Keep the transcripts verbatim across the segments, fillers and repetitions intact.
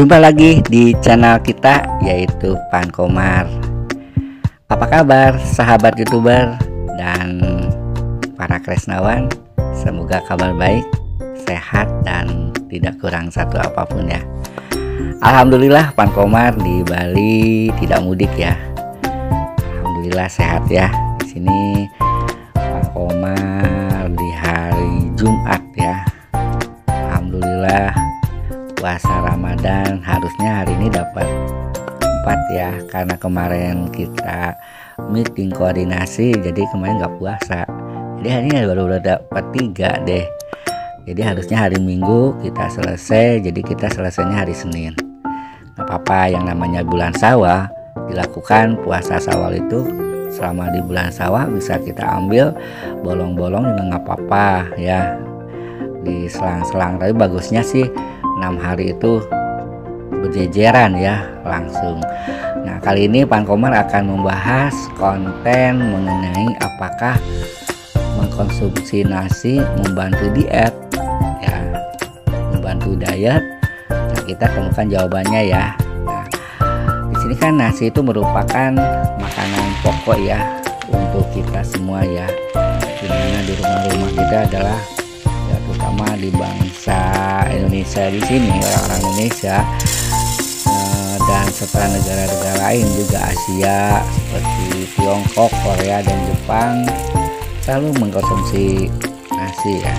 Jumpa lagi di channel kita yaitu Pan Komar. Apa kabar sahabat YouTuber dan para Kresnawan? Semoga kabar baik, sehat dan tidak kurang satu apapun ya. Alhamdulillah Pan Komar di Bali tidak mudik ya. Alhamdulillah sehat ya. Di sini Pan Komar di hari Jumat ya. Alhamdulillah puasa Ramadan, harusnya hari ini dapat empat ya, karena kemarin kita meeting koordinasi jadi kemarin nggak puasa, jadi hari ini baru dapat tiga deh. Jadi harusnya hari Minggu kita selesai, jadi kita selesainya hari Senin. Nggak apa-apa, yang namanya bulan sawah dilakukan puasa Syawal itu selama di bulan sawah bisa kita ambil bolong-bolong juga nggak apa-apa ya, di selang-selang. Tapi bagusnya sih enam hari itu berjejeran ya langsung. Nah, kali ini Pan Komar akan membahas konten mengenai apakah mengkonsumsi nasi membantu diet ya, membantu diet. Nah, kita temukan jawabannya ya. Nah, di sini kan nasi itu merupakan makanan pokok ya untuk kita semua ya, dimana di rumah-rumah kita adalah ya, terutama di bangsa Indonesia di sini, orang-orang Indonesia eh, dan serta negara-negara lain juga Asia seperti Tiongkok, Korea dan Jepang selalu mengkonsumsi nasi ya.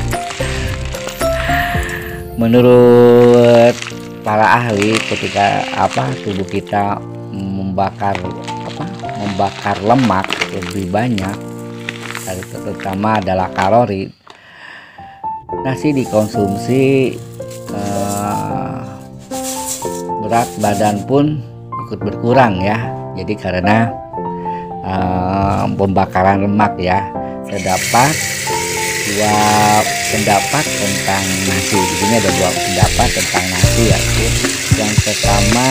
Menurut para ahli, ketika apa tubuh kita membakar apa membakar lemak lebih banyak, terutama adalah kalori, nasi dikonsumsi eh, berat badan pun ikut berkurang ya. Jadi karena eh, pembakaran lemak ya. Terdapat dua pendapat tentang nasi. Di sini ada dua pendapat tentang nasi ya. Yang pertama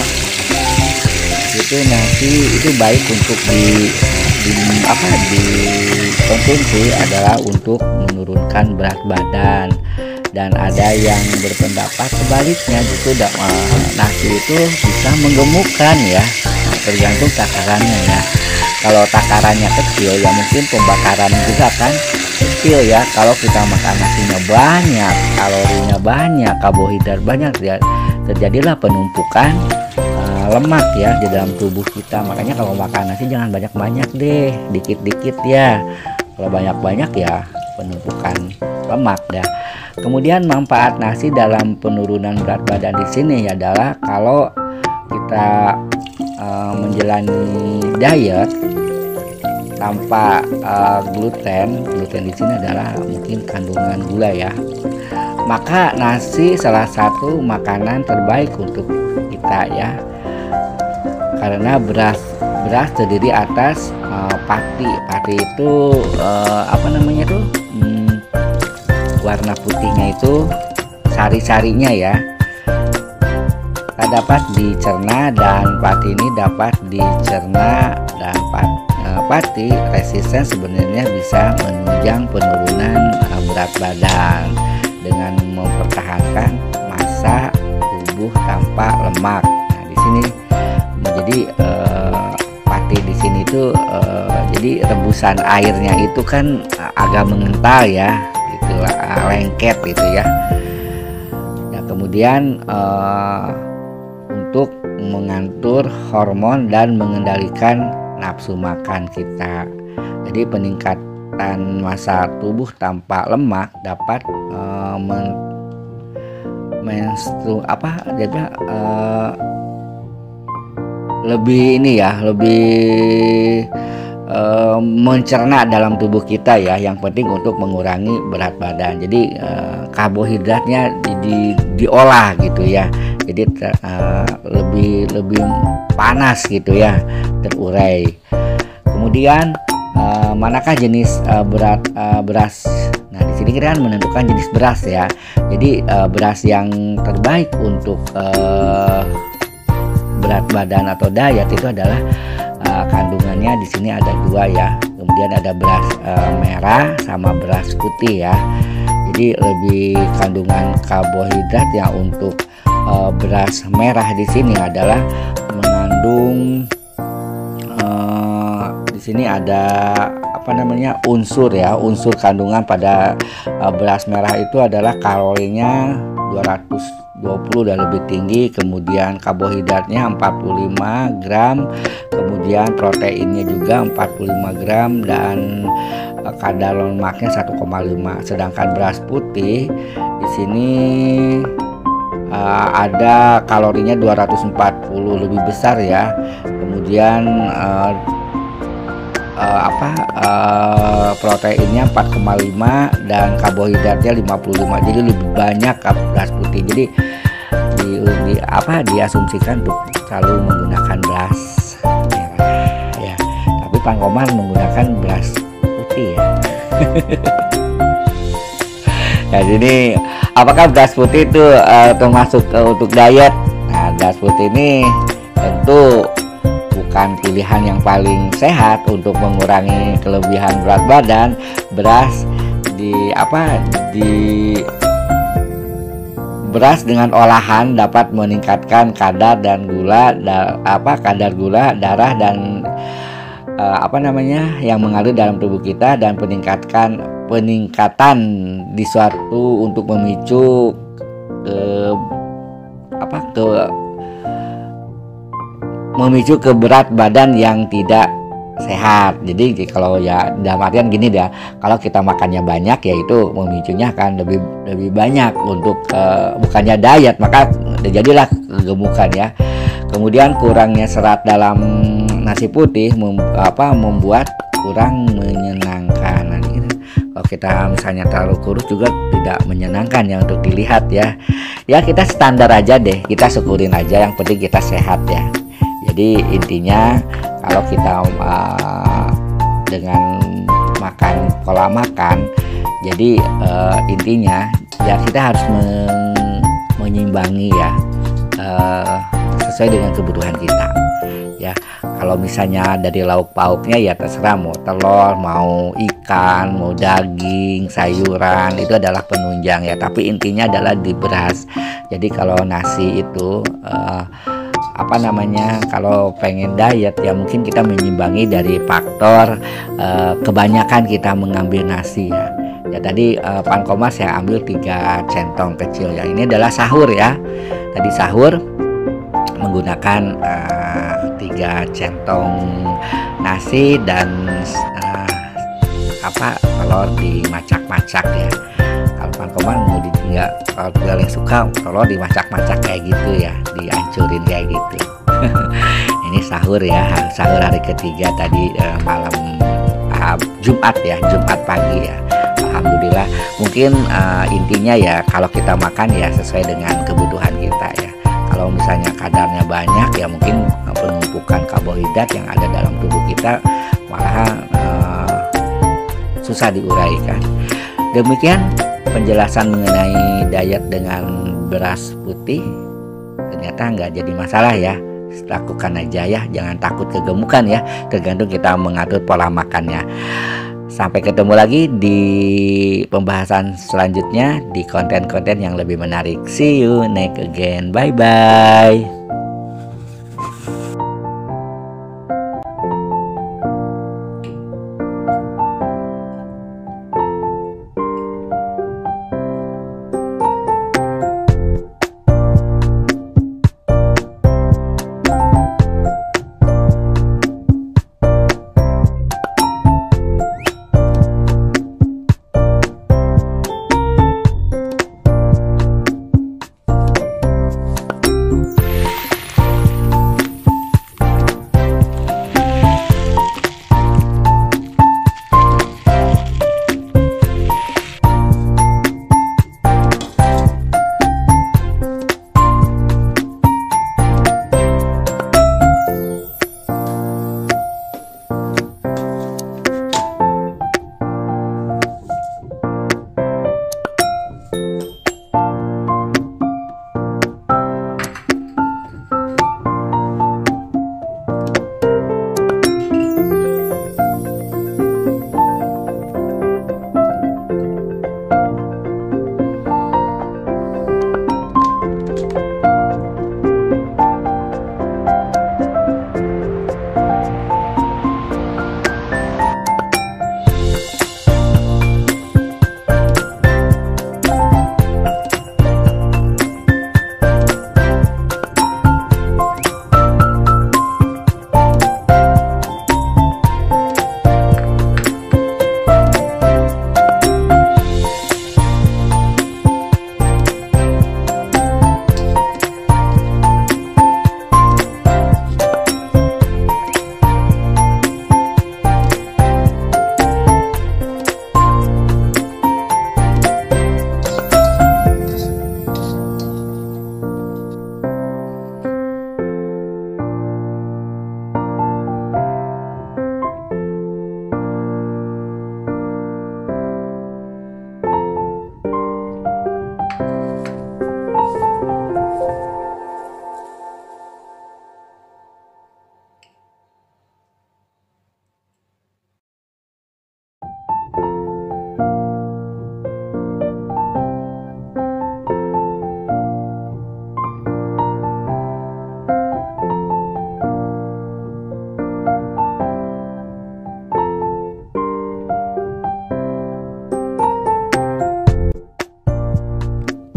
itu nasi itu baik untuk di, di apa dikonsumsi adalah untuk menurunkan berat badan, dan ada yang berpendapat sebaliknya justru uh, nasi itu bisa menggemukkan ya. Nah, tergantung takarannya ya. Kalau takarannya kecil ya mungkin pembakaran juga kan kecil ya. Kalau kita makan nasinya banyak, kalorinya banyak, karbohidrat banyak ya, terjadilah penumpukan uh, lemak ya di dalam tubuh kita. Makanya kalau makan nasi jangan banyak-banyak deh, dikit-dikit ya. Kalau banyak-banyak ya penumpukan lemak dah. Kemudian manfaat nasi dalam penurunan berat badan di sini adalah kalau kita uh, menjalani diet tanpa uh, gluten. Gluten di sini adalah mungkin kandungan gula ya. Maka nasi salah satu makanan terbaik untuk kita ya. Karena beras beras terdiri atas uh, pati. Pati itu uh, apa namanya tuh? Hmm, warna putihnya itu sari-sarinya ya. Dapat dicerna, dan pati ini dapat dicerna, dan pati, uh, pati resisten sebenarnya bisa menunjang penurunan uh, berat badan dengan mempertahankan massa tubuh tanpa lemak. Nah, di sini jadi uh, pati di sini tuh uh, jadi rebusan airnya itu kan uh, agak mengental ya, gitu uh, lengket gitu ya. Nah, kemudian uh, untuk mengatur hormon dan mengendalikan nafsu makan kita. Jadi peningkatan massa tubuh tanpa lemak dapat uh, men menstru apa jadi uh, lebih ini ya, lebih uh, mencerna dalam tubuh kita ya. Yang penting untuk mengurangi berat badan. Jadi uh, karbohidratnya di, di, diolah gitu ya. Jadi uh, lebih lebih panas gitu ya, terurai. Kemudian uh, manakah jenis uh, berat uh, beras? Nah, di sini kita kan menentukan jenis beras ya. Jadi uh, beras yang terbaik untuk uh, berat badan atau diet itu adalah uh, kandungannya di sini ada dua ya. Kemudian ada beras uh, merah sama beras putih ya. Jadi lebih kandungan karbohidrat ya untuk uh, beras merah di sini adalah mengandung uh, di sini ada apa namanya unsur ya unsur kandungan pada uh, beras merah itu adalah kalorinya dua ratus dua puluh dan lebih tinggi, kemudian karbohidratnya empat puluh lima gram, kemudian proteinnya juga empat puluh lima gram, dan uh, kadar lemaknya satu koma lima. Sedangkan beras putih di sini uh, ada kalorinya dua ratus empat puluh, lebih besar ya. Kemudian uh, uh, apa uh, proteinnya empat koma lima dan karbohidratnya lima puluh lima. Jadi lebih banyak beras putih. Jadi di, di apa diasumsikan untuk selalu menggunakan beras merah ya. Tapi Pak Komar menggunakan beras putih ya. Nah, jadi apakah beras putih itu uh, termasuk uh, untuk diet? Nah, beras putih ini tentu bukan pilihan yang paling sehat untuk mengurangi kelebihan berat badan. Beras di apa di beras dengan olahan dapat meningkatkan kadar dan gula da, apa kadar gula darah dan uh, apa namanya yang mengalir dalam tubuh kita, dan peningkatkan peningkatan di suatu untuk memicu ke apa ke memicu ke berat badan yang tidak sehat. Jadi kalau ya dalam artian gini dah, kalau kita makannya banyak ya itu memicunya akan lebih lebih banyak untuk uh, bukannya diet, maka jadilah kegemukan ya. Kemudian kurangnya serat dalam nasi putih mem, apa membuat kurang menyenangkan. Nah, ini, kalau kita misalnya terlalu kurus juga tidak menyenangkan ya untuk dilihat ya. Ya kita standar aja deh, kita syukurin aja, yang penting kita sehat ya. Jadi intinya kalau kita uh, dengan makan pola makan, jadi uh, intinya ya kita harus men menyimbangi ya uh, sesuai dengan kebutuhan kita ya. Kalau misalnya dari lauk pauknya ya terserah, mau telur, mau ikan, mau daging, sayuran, itu adalah penunjang ya. Tapi intinya adalah di beras. Jadi kalau nasi itu uh, apa namanya kalau pengen diet ya mungkin kita menyimbangi dari faktor uh, kebanyakan kita mengambil nasi ya. Ya tadi uh, Pan Komar saya ambil tiga centong kecil ya. Ini adalah sahur ya. Tadi sahur menggunakan uh, tiga centong nasi dan uh, apa telur dimacak-macak ya. Kalau Pan Komar mau ditinggal, kalau tinggal yang suka telur dimacak-macak kayak gitu ya, dihancurin kayak gitu. Ini sahur ya, sahur hari ketiga tadi eh, malam uh, Jumat ya, Jumat pagi ya. Alhamdulillah. Mungkin uh, intinya ya kalau kita makan ya sesuai dengan kebutuhan kita ya. Kalau misalnya kadarnya banyak ya mungkin penumpukan karbohidrat yang ada dalam tubuh kita malah uh, susah diuraikan. Demikian penjelasan mengenai diet dengan beras putih. Ternyata nggak jadi masalah ya, lakukan aja ya, jangan takut kegemukan ya, tergantung kita mengatur pola makannya. Sampai ketemu lagi di pembahasan selanjutnya di konten-konten yang lebih menarik. See you next again, bye bye.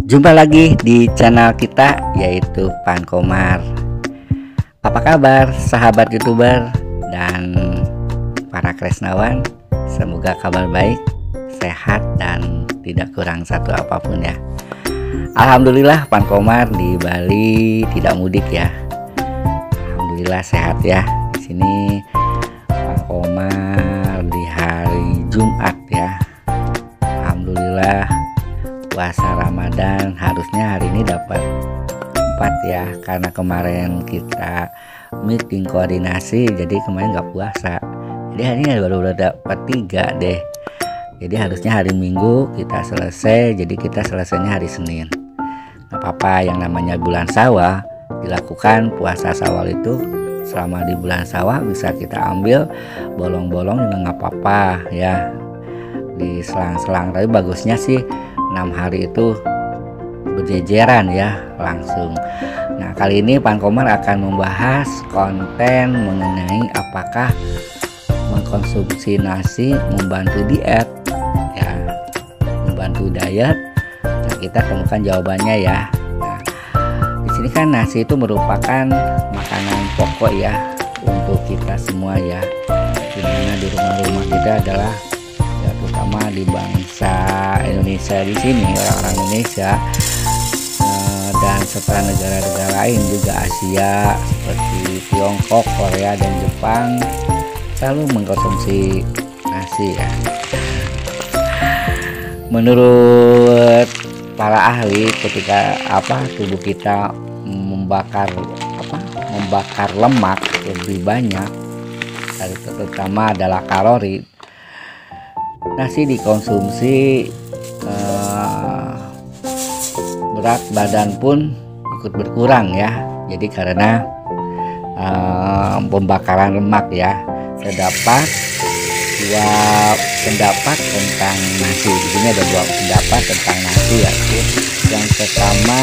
Jumpa lagi di channel kita yaitu Pan Komar. Apa kabar sahabat YouTuber dan para Kresnawan? Semoga kabar baik, sehat dan tidak kurang satu apapun ya. Alhamdulillah Pan Komar di Bali tidak mudik ya. Alhamdulillah sehat ya. Di sini Pan Komar di hari Jumat ya. Alhamdulillah puasa Ramadan, harusnya hari ini dapat empat ya, karena kemarin kita meeting koordinasi jadi kemarin nggak puasa, jadi hari ini baru dapat tiga deh. Jadi harusnya hari Minggu kita selesai, jadi kita selesainya hari Senin. Nggak apa-apa, yang namanya bulan sawah dilakukan puasa Syawal itu selama di bulan sawah bisa kita ambil bolong-bolong juga nggak apa-apa ya, di selang-selang. Tapi bagusnya sih enam hari itu berjejeran ya langsung. Nah, kali ini Pan Komar akan membahas konten mengenai apakah mengkonsumsi nasi membantu diet ya, membantu diet. Nah, kita temukan jawabannya ya. Nah, di sini kan nasi itu merupakan makanan pokok ya untuk kita semua ya, dimana di rumah-rumah kita adalah ya, terutama di bangsa Indonesia di sini, orang-orang Indonesia eh, dan serta negara-negara lain juga Asia seperti Tiongkok, Korea dan Jepang selalu mengkonsumsi nasi ya. Menurut para ahli, ketika apa tubuh kita membakar apa membakar lemak lebih banyak, terutama adalah kalori, nasi dikonsumsi eh, berat badan pun ikut berkurang ya. Jadi karena eh, pembakaran lemak ya. Terdapat dua pendapat tentang nasi. Di sini ada dua pendapat tentang nasi, yaitu yang pertama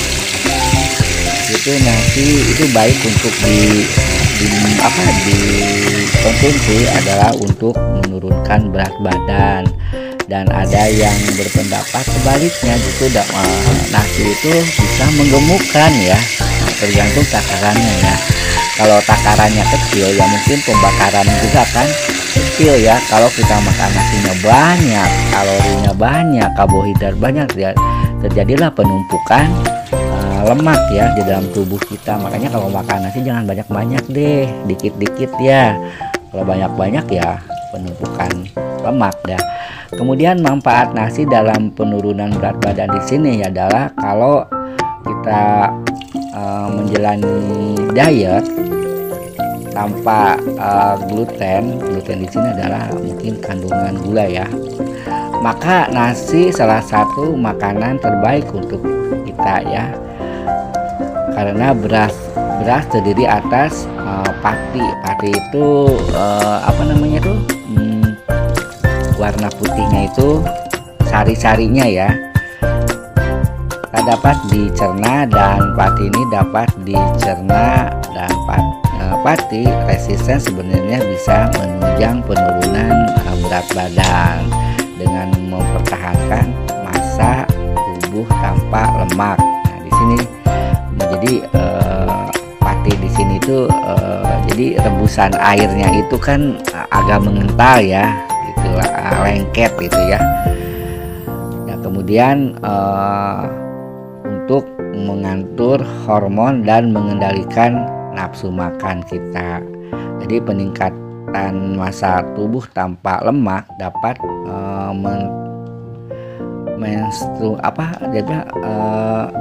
itu nasi itu baik untuk di, di apa dikonsumsi adalah untuk menurunkan berat badan, dan ada yang berpendapat sebaliknya, justru uh, nasi itu bisa menggemukkan ya. Nah, tergantung takarannya ya. Kalau takarannya kecil ya mungkin pembakaran juga kan kecil ya. Kalau kita makan nasinya banyak, kalorinya banyak, karbohidrat banyak ya, terjadilah penumpukan uh, lemak ya di dalam tubuh kita. Makanya kalau makan nasi jangan banyak-banyak deh, dikit-dikit ya. Kalau banyak-banyak ya penumpukan lemak dah. Kemudian manfaat nasi dalam penurunan berat badan di sini adalah kalau kita uh, menjalani diet tanpa uh, gluten, gluten di sini adalah mungkin kandungan gula ya. Maka nasi salah satu makanan terbaik untuk kita ya. Karena beras beras terdiri atas uh, pati. Pati itu uh, apa namanya tuh? Hmm, warna putihnya itu sari-sarinya ya. Dapat dicerna, dan pati ini dapat dicerna, dan pati, uh, pati resisten sebenarnya bisa menunjang penurunan uh, berat badan dengan mempertahankan massa tubuh tanpa lemak. Nah, di sini jadi uh, pati di sini itu uh, jadi rebusan airnya itu kan uh, agak mengental ya, gitu uh, lengket gitu ya. Nah, kemudian uh, untuk mengatur hormon dan mengendalikan nafsu makan kita. Jadi peningkatan massa tubuh tanpa lemak dapat uh, men menstru apa jadi uh,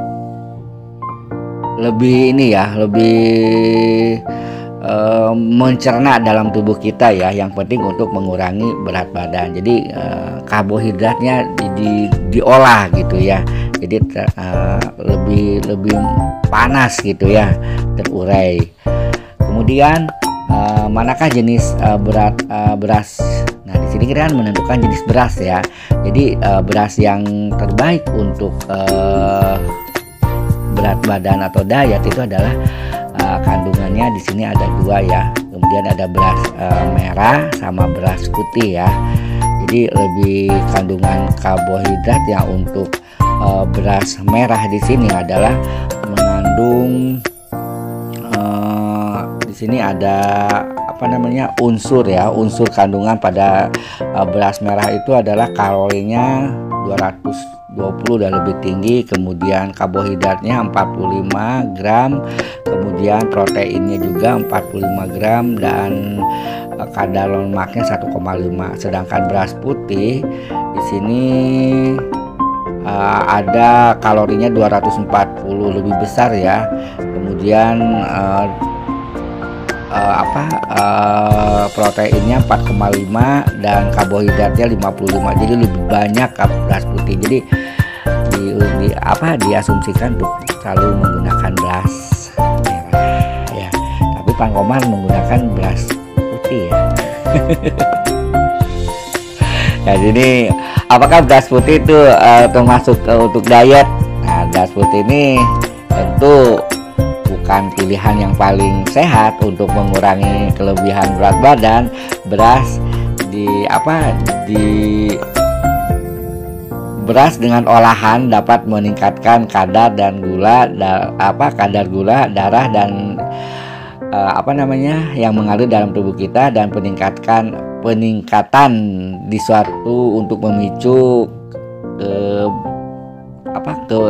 lebih ini ya, lebih uh, mencerna dalam tubuh kita ya. Yang penting untuk mengurangi berat badan. Jadi uh, karbohidratnya di, di, diolah gitu ya. Jadi ter, uh, lebih lebih panas gitu ya, terurai. Kemudian uh, manakah jenis uh, berat uh, beras? Nah, di sini kita kan menentukan jenis beras ya. Jadi uh, beras yang terbaik untuk uh, berat badan atau diet itu adalah uh, kandungannya di sini ada dua ya. Kemudian ada beras uh, merah sama beras putih ya. Jadi lebih kandungan karbohidrat yang untuk uh, beras merah di sini adalah mengandung uh, di sini ada apa namanya unsur ya, unsur kandungan pada uh, beras merah itu adalah kalorinya dua ratus dua puluh dan lebih tinggi, kemudian karbohidratnya empat puluh lima gram, kemudian proteinnya juga empat puluh lima gram, dan uh, kadar lemaknya satu koma lima. Sedangkan beras putih di sini uh, ada kalorinya dua ratus empat puluh, lebih besar ya. Kemudian uh, uh, apa uh, proteinnya empat koma lima dan karbohidratnya lima puluh lima. Jadi lebih banyak beras putih. Jadi di, di apa diasumsikan untuk selalu menggunakan beras merah ya. Tapi Pan Komar menggunakan beras putih ya. Ya, jadi apakah beras putih itu uh, termasuk uh, untuk diet? Nah, beras putih ini tentu bukan pilihan yang paling sehat untuk mengurangi kelebihan berat badan. Beras di apa di beras dengan olahan dapat meningkatkan kadar dan gula da, apa kadar gula darah dan uh, apa namanya yang mengalir dalam tubuh kita, dan peningkatkan peningkatan di suatu untuk memicu ke apa ke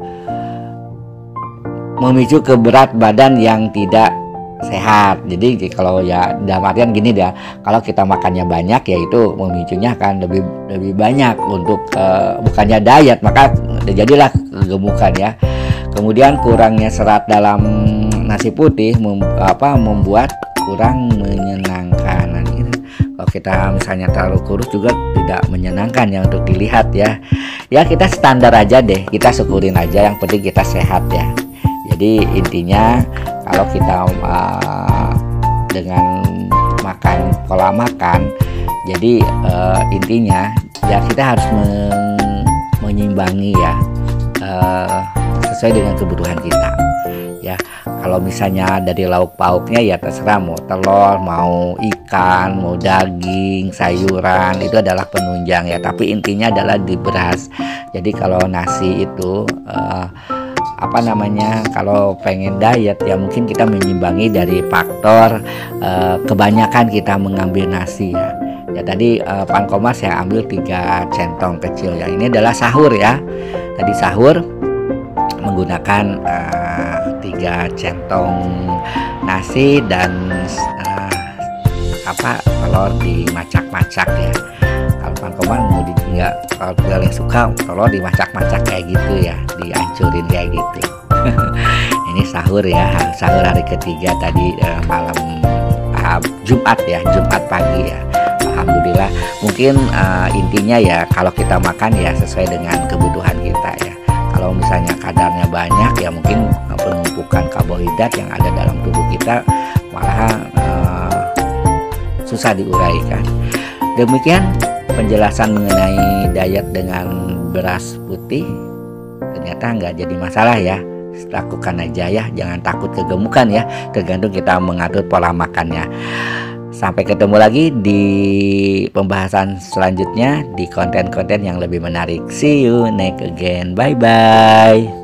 memicu ke berat badan yang tidak sehat. Jadi kalau ya dalam artian gini dah, kalau kita makannya banyak ya itu memicunya akan lebih lebih banyak untuk uh, bukannya diet, maka jadilah kegemukan ya. Kemudian kurangnya serat dalam nasi putih mem, apa membuat kurang menyenangkan. Nah, ini, kalau kita misalnya terlalu kurus juga tidak menyenangkan ya untuk dilihat ya. Ya kita standar aja deh, kita syukurin aja, yang penting kita sehat ya. Jadi intinya kalau kita uh, dengan makan pola makan, jadi uh, intinya ya kita harus men menyimbangi ya uh, sesuai dengan kebutuhan kita ya. Kalau misalnya dari lauk pauknya ya terserah, mau telur, mau ikan, mau daging, sayuran, itu adalah penunjang ya. Tapi intinya adalah di beras. Jadi kalau nasi itu uh, apa namanya, kalau pengen diet ya mungkin kita menyimbangi dari faktor uh, kebanyakan kita mengambil nasi ya. Ya tadi uh, Pan Komar saya ambil tiga centong kecil ya. Ini adalah sahur ya. Tadi sahur menggunakan uh, tiga centong nasi dan uh, apa telur dimacak-macak ya. Kalau Pan Komar mau di nggak, kalau yang suka telur dimacak-macak kayak gitu ya, dihancurin kayak gitu. Ini sahur ya, sahur hari ketiga tadi uh, malam uh, Jumat ya, Jumat pagi ya. Alhamdulillah. Mungkin uh, intinya ya kalau kita makan ya sesuai dengan kebutuhan kita ya. Kalau misalnya kadarnya banyak ya mungkin penumpukan karbohidrat yang ada dalam tubuh kita malah uh, susah diuraikan. Demikian penjelasan mengenai diet dengan beras putih. Ternyata nggak jadi masalah ya, lakukan aja ya, jangan takut kegemukan ya, tergantung kita mengatur pola makannya. Sampai ketemu lagi di pembahasan selanjutnya di konten-konten yang lebih menarik. See you next again, bye bye.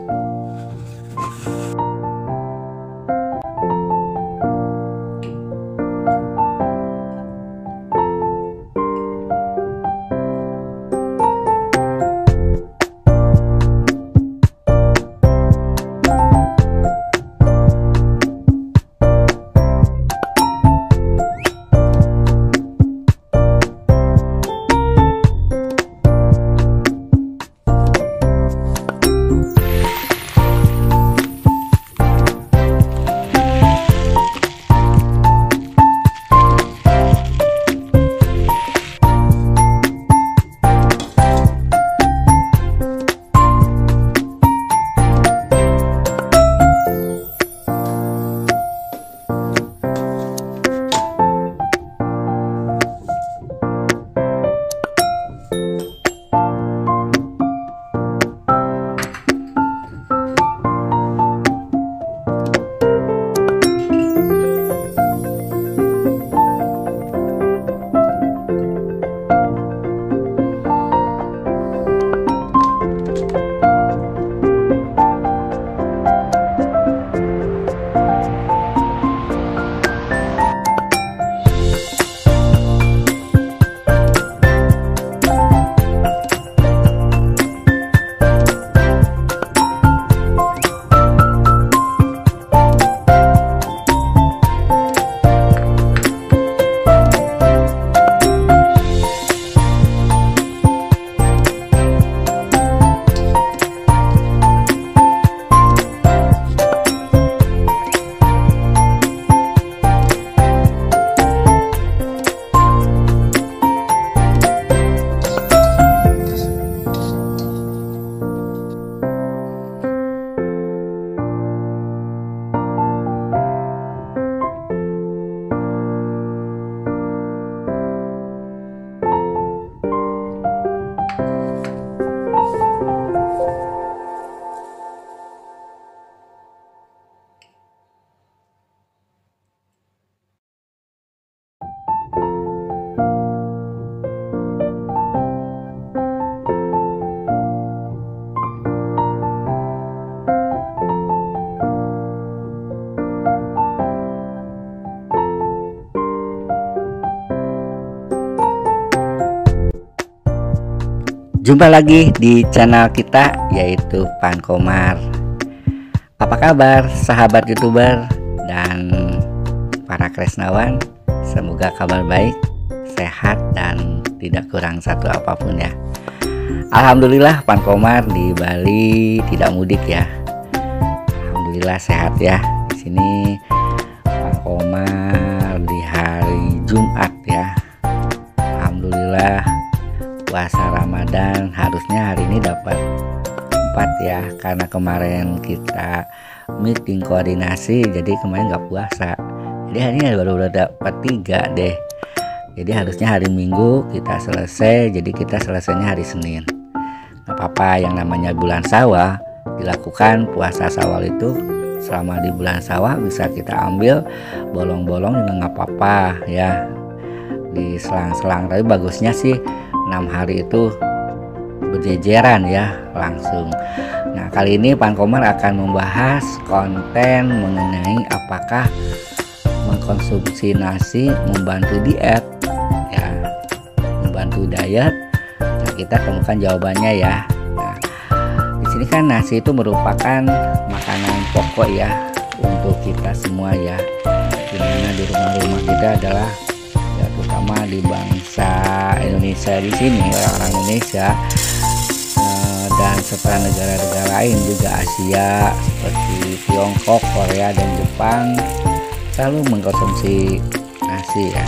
Jumpa lagi di channel kita yaitu Pan Komar. Apa kabar sahabat YouTuber dan para Kresnawan? Semoga kabar baik, sehat dan tidak kurang satu apapun ya. Alhamdulillah Pan Komar di Bali tidak mudik ya. Alhamdulillah sehat ya. Di sini Pan Komar di hari Jumat ya. Alhamdulillah puasa Ramadan, harusnya hari ini dapat empat ya, karena kemarin kita meeting koordinasi jadi kemarin nggak puasa, jadi hari ini baru dapat tiga deh. Jadi harusnya hari Minggu kita selesai, jadi kita selesainya hari Senin. Nggak apa-apa, yang namanya bulan Syawal dilakukan puasa Syawal itu selama di bulan Syawal bisa kita ambil bolong-bolong juga nggak apa-apa ya, di selang-selang. Tapi bagusnya sih enam hari itu berjejeran ya langsung. Nah, kali ini Pan Komar akan membahas konten mengenai apakah mengkonsumsi nasi membantu diet ya, membantu diet. Nah, kita temukan jawabannya ya. Nah, di sini kan nasi itu merupakan makanan pokok ya untuk kita semua ya, dimana di rumah-rumah kita adalah ya, terutama di bangsa Indonesia di sini, orang-orang Indonesia eh, dan serta negara-negara lain juga Asia seperti Tiongkok, Korea dan Jepang selalu mengkonsumsi nasi ya.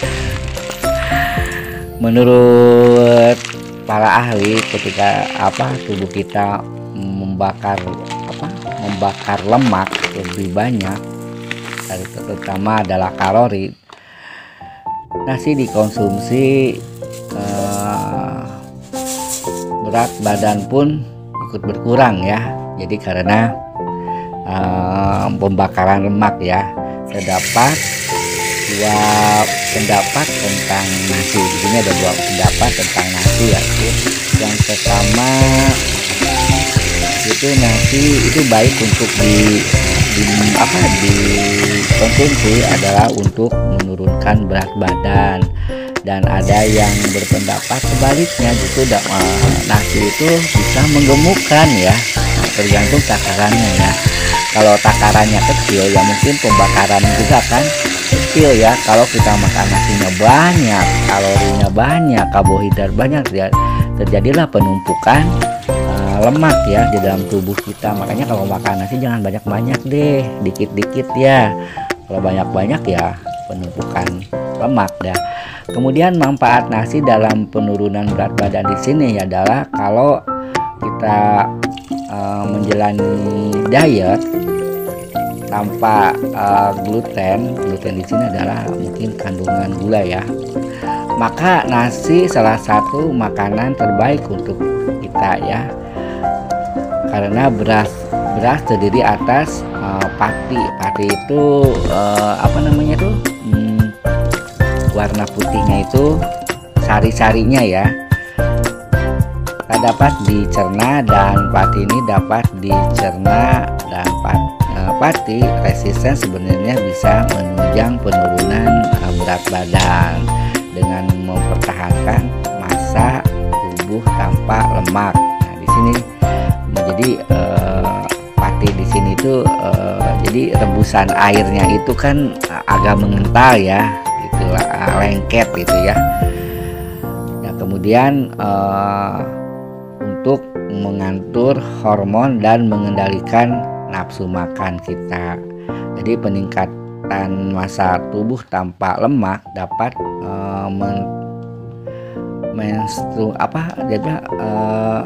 Menurut para ahli, ketika apa tubuh kita membakar apa membakar lemak lebih banyak, terutama adalah kalori, nasi dikonsumsi eh, berat badan pun ikut berkurang ya. Jadi karena eh, pembakaran lemak ya. Terdapat dua pendapat tentang nasi. Di sini ada dua pendapat tentang nasi ya. Yang pertama itu nasi itu baik untuk di, di apa dikonsumsi adalah untuk menurunkan berat badan, dan ada yang berpendapat sebaliknya, justru uh, nasi itu bisa menggemukkan ya. Nah, tergantung takarannya ya. Kalau takarannya kecil ya mungkin pembakaran juga kan kecil ya. Kalau kita makan nasinya banyak, kalorinya banyak, karbohidrat banyak ya, terjadilah penumpukan uh, lemak ya di dalam tubuh kita. Makanya kalau makan nasi jangan banyak-banyak deh, dikit-dikit ya. Kalau banyak-banyak ya penumpukan lemak dah. Kemudian manfaat nasi dalam penurunan berat badan di sini adalah kalau kita uh, menjalani diet tanpa uh, gluten. Gluten di sini adalah mungkin kandungan gula ya. Maka nasi salah satu makanan terbaik untuk kita ya. Karena beras beras terdiri atas uh, pati. Pati itu uh, apa namanya tuh? Hmm, warna putihnya itu sari-sarinya ya. Dapat dicerna, dan pati ini dapat dicerna, dan pati resisten sebenarnya bisa menunjang penurunan berat badan dengan mempertahankan massa tubuh tanpa lemak. Nah, di sini jadi eh, pati di sini itu eh, jadi rebusan airnya itu kan agak mengental ya, gitulah, lengket gitu ya. Nah, kemudian eh, untuk mengatur hormon dan mengendalikan nafsu makan kita. Jadi peningkatan massa tubuh tanpa lemak dapat uh, men, menstru apa jadi uh,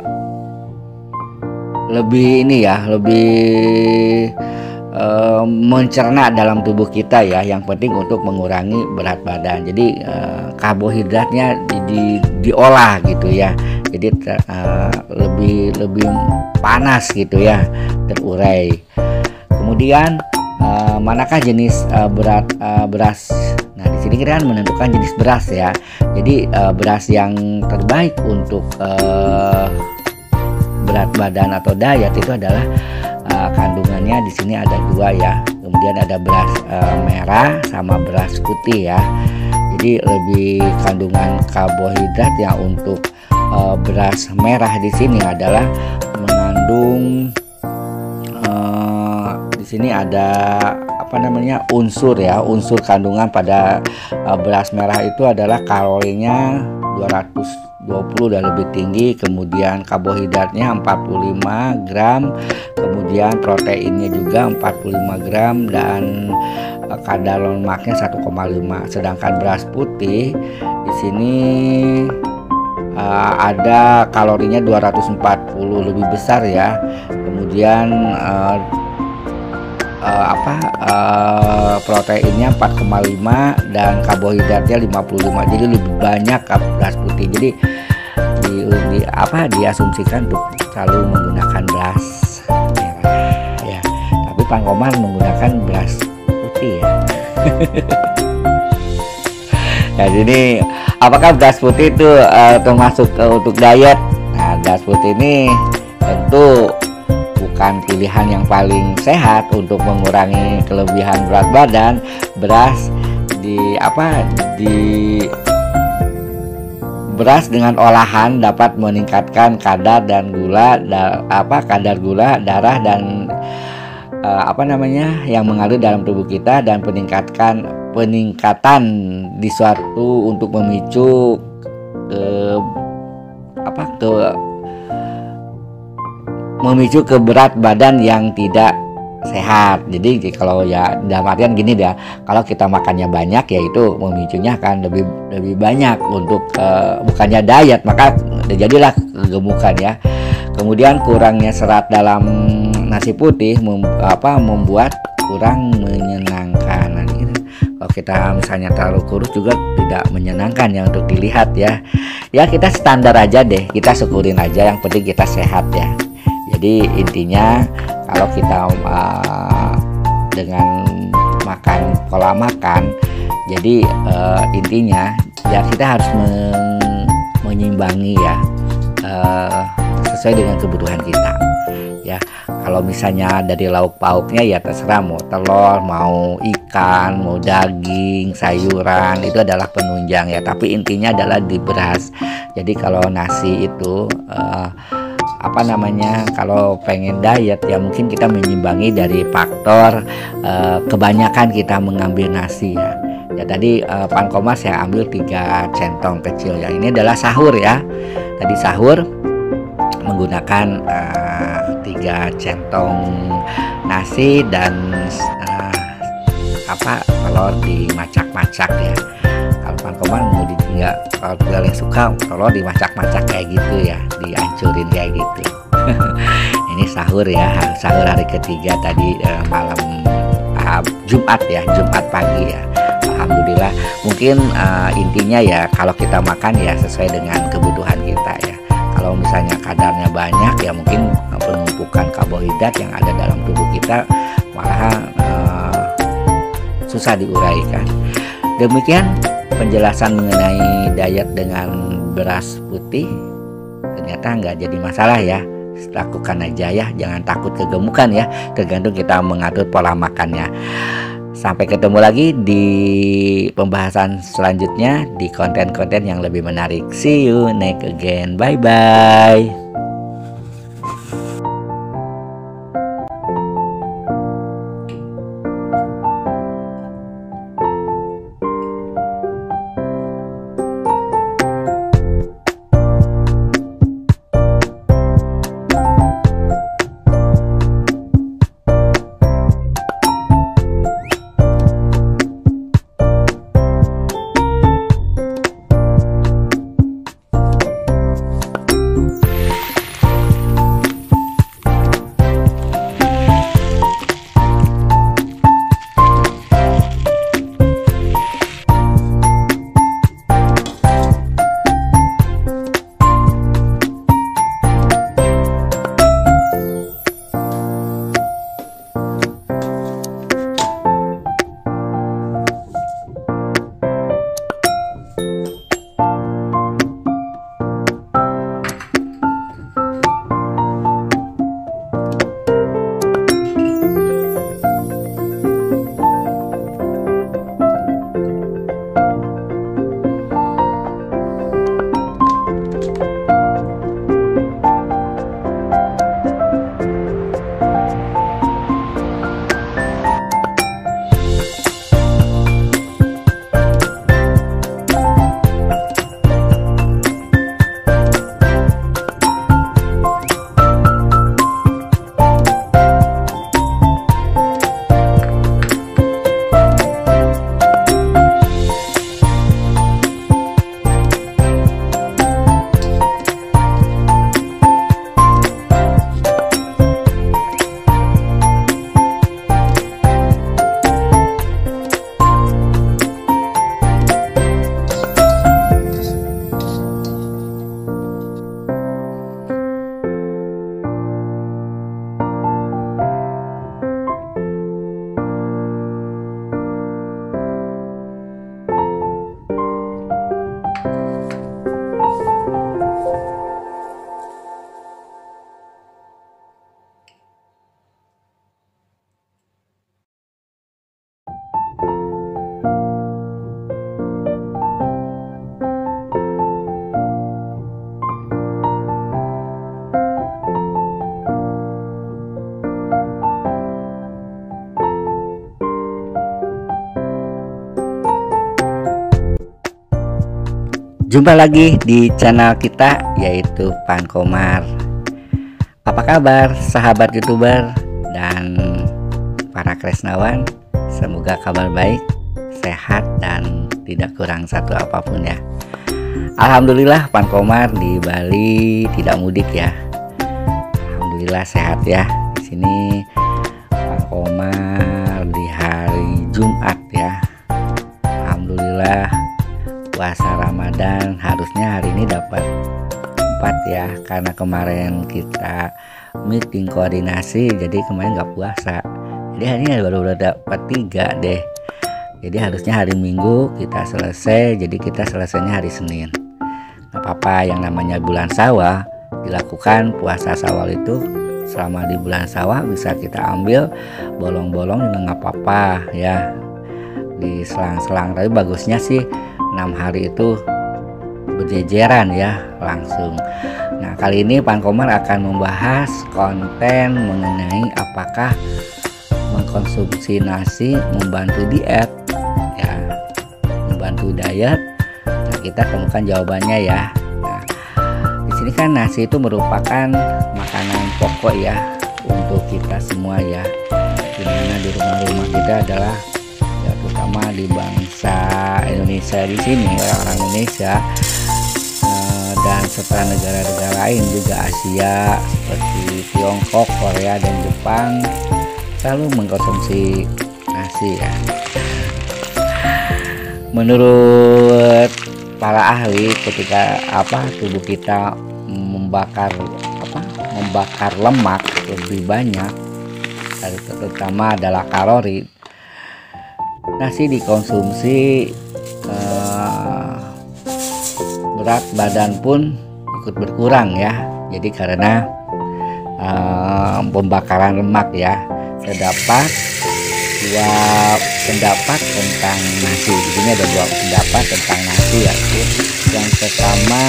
lebih ini ya, lebih uh, mencerna dalam tubuh kita ya. Yang penting untuk mengurangi berat badan. Jadi uh, karbohidratnya di, di, diolah gitu ya. Jadi uh, lebih lebih panas gitu ya, terurai. Kemudian uh, manakah jenis uh, berat uh, beras? Nah, di sini kita kan menentukan jenis beras ya. Jadi uh, beras yang terbaik untuk uh, berat badan atau diet itu adalah uh, kandungannya di sini ada dua ya. Kemudian ada beras uh, merah sama beras putih ya. Jadi lebih kandungan karbohidrat ya untuk e, uh, beras merah di sini adalah mengandung uh, di sini ada apa namanya unsur ya, unsur kandungan pada uh, beras merah itu adalah kalorinya dua ratus dua puluh dan lebih tinggi, kemudian karbohidratnya empat puluh lima gram, kemudian proteinnya juga empat puluh lima gram, dan uh, kadar lemaknya satu koma lima. Sedangkan beras putih di sini uh, ada kalorinya dua ratus empat puluh, lebih besar ya. Kemudian uh, Uh, apa uh, proteinnya empat koma lima dan karbohidratnya lima puluh lima, jadi lebih banyak beras putih. Jadi di, di apa diasumsikan untuk selalu menggunakan beras merah ya, tapi Pan Komar menggunakan beras putih ya. Nah, jadi apakah beras putih itu uh, termasuk uh, untuk diet? Nah, beras putih ini tentu bukan pilihan yang paling sehat untuk mengurangi kelebihan berat badan. Beras di apa di beras dengan olahan dapat meningkatkan kadar dan gula da, apa kadar gula darah dan uh, apa namanya yang mengalir dalam tubuh kita, dan peningkatkan peningkatan di suatu untuk memicu ke apa ke memicu ke berat badan yang tidak sehat. Jadi kalau ya dalam artian gini dah, kalau kita makannya banyak ya itu memicunya akan lebih lebih banyak untuk uh, bukannya diet, maka jadilah kegemukan ya. Kemudian kurangnya serat dalam nasi putih mem, apa membuat kurang menyenangkan. Nah, ini, kalau kita misalnya terlalu kurus juga tidak menyenangkan ya untuk dilihat ya. Ya kita standar aja deh, kita syukurin aja, yang penting kita sehat ya. Jadi intinya kalau kita uh, dengan makan pola makan, jadi uh, intinya ya kita harus men menyimbangi ya uh, sesuai dengan kebutuhan kita ya. Kalau misalnya dari lauk pauknya ya terserah, mau telur, mau ikan, mau daging, sayuran, itu adalah penunjang ya, tapi intinya adalah di beras. Jadi kalau nasi itu uh, apa namanya kalau pengen diet ya mungkin kita menyimbangi dari faktor uh, kebanyakan kita mengambil nasi ya. Ya tadi uh, Pan Komar saya ambil tiga centong kecil ya. Ini adalah sahur ya. Tadi sahur menggunakan uh, tiga centong nasi dan uh, apa telur dimacak-macak ya. Kalau Pan Komar mau di nggak, kalau yang suka telur dimacak-macak kayak gitu ya, dihancurin kayak gitu. Ini sahur ya, sahur hari ketiga tadi eh, malam uh, Jumat ya, Jumat pagi ya. Alhamdulillah. Mungkin uh, intinya ya kalau kita makan ya sesuai dengan kebutuhan kita ya. Kalau misalnya kadarnya banyak ya mungkin penumpukan karbohidrat yang ada dalam tubuh kita malah uh, susah diuraikan. Demikian penjelasan mengenai diet dengan beras putih. Ternyata nggak jadi masalah ya, lakukan aja ya, jangan takut kegemukan ya, tergantung kita mengatur pola makannya. Sampai ketemu lagi di pembahasan selanjutnya di konten-konten yang lebih menarik. See you next again, bye bye. Jumpa lagi di channel kita yaitu Pan Komar. Apa kabar sahabat YouTuber dan para Kresnawan? Semoga kabar baik, sehat dan tidak kurang satu apapun ya. Alhamdulillah Pan Komar di Bali tidak mudik ya. Alhamdulillah sehat ya. Di sini Pan Komar di hari Jumat ya. Alhamdulillah puasa Ramadan, harusnya hari ini dapat empat ya, karena kemarin kita meeting koordinasi jadi kemarin nggak puasa, jadi hari ini baru dapat tiga deh. Jadi harusnya hari Minggu kita selesai, jadi kita selesainya hari Senin. Nggak apa-apa, yang namanya bulan sawah dilakukan puasa Syawal itu selama di bulan sawah bisa kita ambil bolong-bolong juga nggak apa-apa ya, di selang-selang. Tapi bagusnya sih enam hari itu berjejeran ya langsung. Nah, kali ini Pan Komar akan membahas konten mengenai apakah mengkonsumsi nasi membantu diet ya, membantu diet. Nah, kita temukan jawabannya ya. Nah, di sini kan nasi itu merupakan makanan pokok ya untuk kita semua ya, dimana di rumah-rumah kita adalah ya, terutama di bangsa Indonesia di sini, orang-orang Indonesia eh, dan serta negara-negara lain juga Asia seperti Tiongkok, Korea dan Jepang selalu mengkonsumsi nasi ya. Menurut para ahli, ketika apa tubuh kita membakar apa membakar lemak lebih banyak, terutama adalah kalori, nasi dikonsumsi eh, berat badan pun ikut berkurang ya. Jadi karena eh, pembakaran lemak ya. Terdapat dua pendapat tentang nasi. Di sini ada dua pendapat tentang nasi ya. Yang pertama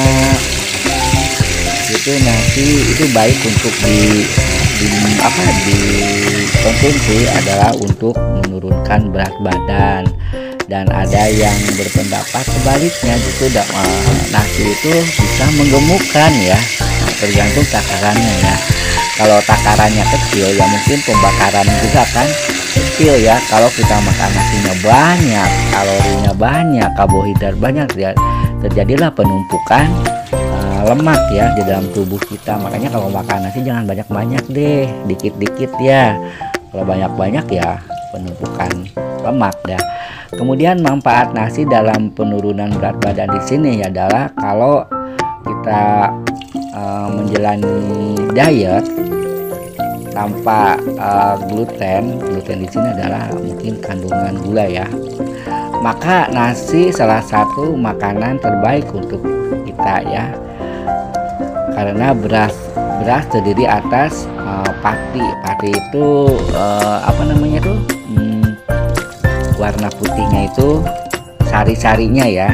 itu nasi itu baik untuk di, di apa dikonsumsi adalah untuk menurunkan berat badan, dan ada yang berpendapat sebaliknya, justru uh, nasi itu bisa menggemukkan ya. Nah, tergantung takarannya ya. Kalau takarannya kecil ya mungkin pembakaran juga kan kecil ya. Kalau kita makan nasinya banyak, kalorinya banyak, karbohidrat banyak ya, terjadilah penumpukan uh, lemak ya di dalam tubuh kita. Makanya kalau makan nasi jangan banyak-banyak deh, dikit-dikit ya. Kalau banyak-banyak ya penumpukan lemak dah. Kemudian manfaat nasi dalam penurunan berat badan di sini adalah kalau kita uh, menjalani diet tanpa uh, gluten. Gluten di sini adalah mungkin kandungan gula ya. Maka nasi salah satu makanan terbaik untuk kita ya. Karena beras beras terdiri atas uh, pati. Pati itu uh, apa namanya tuh? Hmm, warna putihnya itu sari-sarinya ya.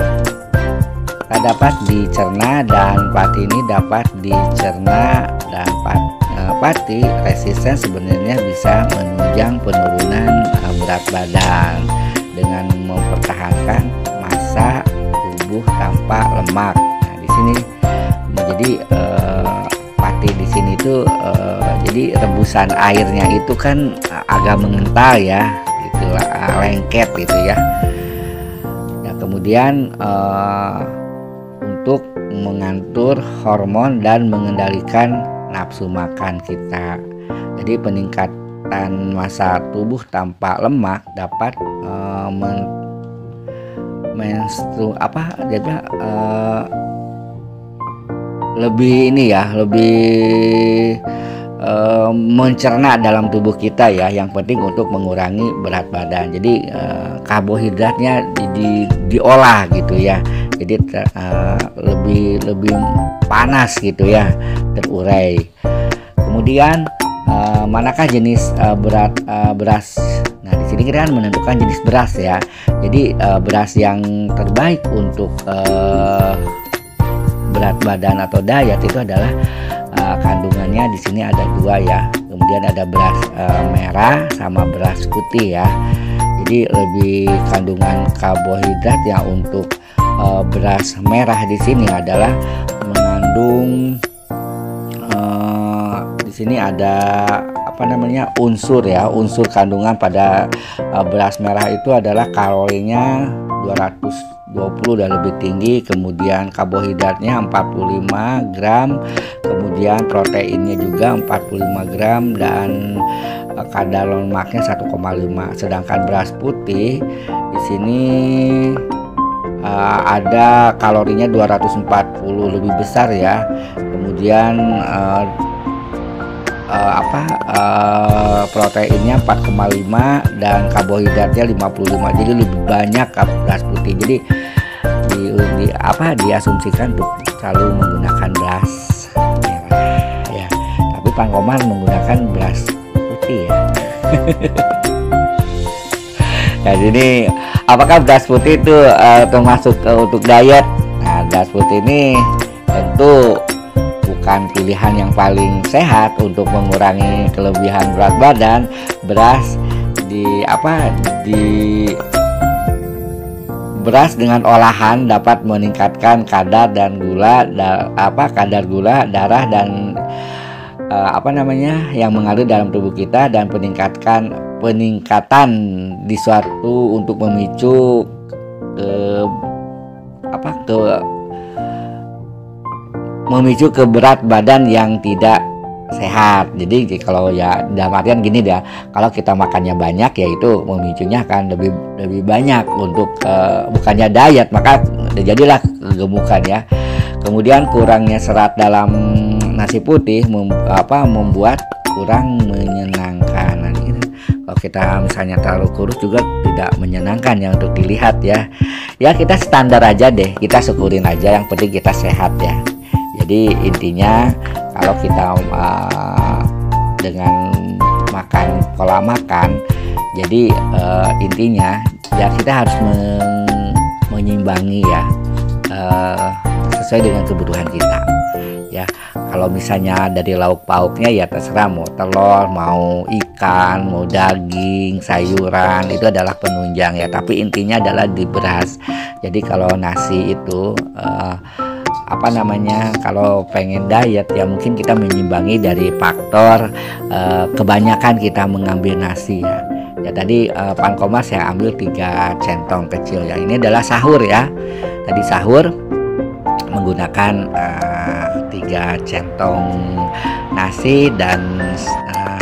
Dapat dicerna, dan pati ini dapat dicerna, dan pat, uh, pati resisten sebenarnya bisa menunjang penurunan uh, berat badan dengan mempertahankan massa tubuh tanpa lemak. Nah, di sini jadi uh, pati di sini itu uh, jadi rebusan airnya itu kan uh, agak mengental ya, gitulah, uh, lengket gitu ya. Nah, kemudian uh, untuk mengatur hormon dan mengendalikan nafsu makan kita. Jadi peningkatan massa tubuh tanpa lemak dapat uh, men menstru apa jadi uh, lebih ini ya, lebih uh, mencerna dalam tubuh kita ya. Yang penting untuk mengurangi berat badan. Jadi uh, karbohidratnya di, di, diolah gitu ya. Jadi uh, lebih lebih panas gitu ya, terurai. Kemudian uh, manakah jenis uh, berat uh, beras? Nah, di sini kita kan menentukan jenis beras ya. Jadi uh, beras yang terbaik untuk uh, berat badan atau diet itu adalah uh, kandungannya di sini ada dua ya. Kemudian ada beras uh, merah sama beras putih ya. Jadi lebih kandungan karbohidrat ya untuk uh, beras merah di sini adalah mengandung uh, di sini ada apa namanya unsur ya unsur kandungan pada uh, beras merah itu adalah kalorinya dua ratus dua puluh dan lebih tinggi, kemudian karbohidratnya empat puluh lima gram, kemudian proteinnya juga empat puluh lima gram, dan uh, kadar lemaknya satu koma lima. Sedangkan beras putih di sini uh, ada kalorinya dua ratus empat puluh, lebih besar ya. Kemudian uh, Uh, apa uh, proteinnya empat koma lima dan karbohidratnya lima puluh lima, jadi lebih banyak beras putih. Jadi di, di apa diasumsikan untuk selalu menggunakan beras merah ya, tapi Pan Komar menggunakan beras putih ya. Nah, jadi apakah beras putih itu uh, termasuk uh, untuk diet? Nah, beras putih ini tentu bukan pilihan yang paling sehat untuk mengurangi kelebihan berat badan. Beras di apa di beras dengan olahan dapat meningkatkan kadar dan gula da, apa kadar gula darah dan uh, apa namanya yang mengalir dalam tubuh kita, dan peningkatkan peningkatan di suatu untuk memicu ke apa ke memicu ke berat badan yang tidak sehat. Jadi kalau ya dalam artian gini dia, kalau kita makannya banyak ya itu memicunya akan lebih lebih banyak untuk uh, bukannya diet, maka jadilah kegemukan ya. Kemudian kurangnya serat dalam nasi putih mem, apa membuat kurang menyenangkan. Nah, ini, kalau kita misalnya terlalu kurus juga tidak menyenangkan ya untuk dilihat ya. Ya kita standar aja deh, kita syukurin aja, yang penting kita sehat ya. Jadi intinya kalau kita uh, dengan makan pola makan, jadi uh, intinya ya kita harus men menyimbangi ya uh, sesuai dengan kebutuhan kita ya. Kalau misalnya dari lauk pauknya ya terserah, mau telur, mau ikan, mau daging, sayuran, itu adalah penunjang ya, tapi intinya adalah di beras. Jadi kalau nasi itu uh, apa namanya kalau pengen diet ya mungkin kita menyimbangi dari faktor uh, kebanyakan kita mengambil nasi ya. Ya tadi uh, Pan Komar saya ambil tiga centong kecil ya. Ini adalah sahur ya. Tadi sahur menggunakan uh, tiga centong nasi dan uh,